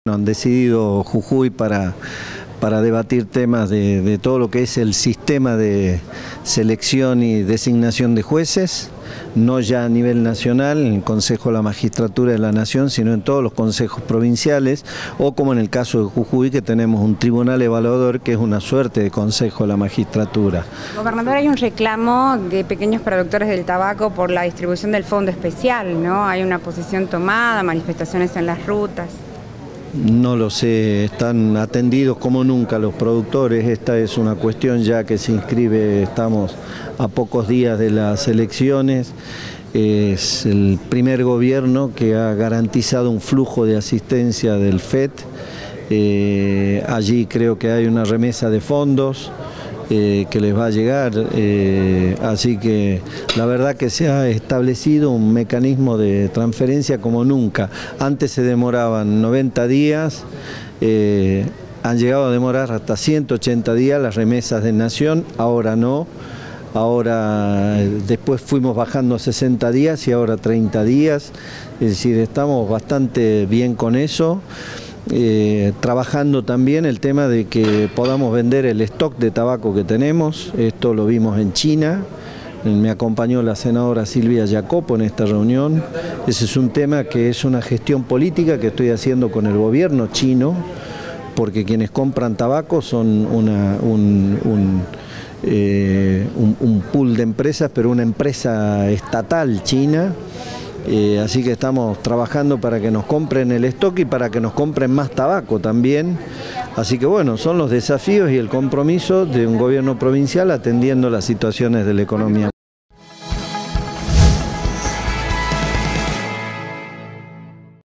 Han decidido Jujuy para debatir temas de todo lo que es el sistema de selección y designación de jueces, no ya a nivel nacional, en el Consejo de la Magistratura de la Nación, sino en todos los consejos provinciales, o como en el caso de Jujuy, que tenemos un tribunal evaluador que es una suerte de Consejo de la Magistratura. Gobernador, hay un reclamo de pequeños productores del tabaco por la distribución del fondo especial, ¿no? Hay una posición tomada, manifestaciones en las rutas. No lo sé, están atendidos como nunca los productores. Esta es una cuestión ya que se inscribe, estamos a pocos días de las elecciones. Es el primer gobierno que ha garantizado un flujo de asistencia del FED. Allí creo que hay una remesa de fondos que les va a llegar, así que la verdad que se ha establecido un mecanismo de transferencia como nunca. Antes se demoraban 90 días, han llegado a demorar hasta 180 días las remesas de Nación, ahora no. Ahora después fuimos bajando a 60 días y ahora 30 días, es decir, estamos bastante bien con eso. Trabajando también el tema de que podamos vender el stock de tabaco que tenemos. Esto lo vimos en China, me acompañó la senadora Silvia Jacopo en esta reunión. Ese es un tema que es una gestión política que estoy haciendo con el gobierno chino, porque quienes compran tabaco son un pool de empresas, pero una empresa estatal china. Así que estamos trabajando para que nos compren el stock y para que nos compren más tabaco también. Así que bueno, son los desafíos y el compromiso de un gobierno provincial atendiendo las situaciones de la economía.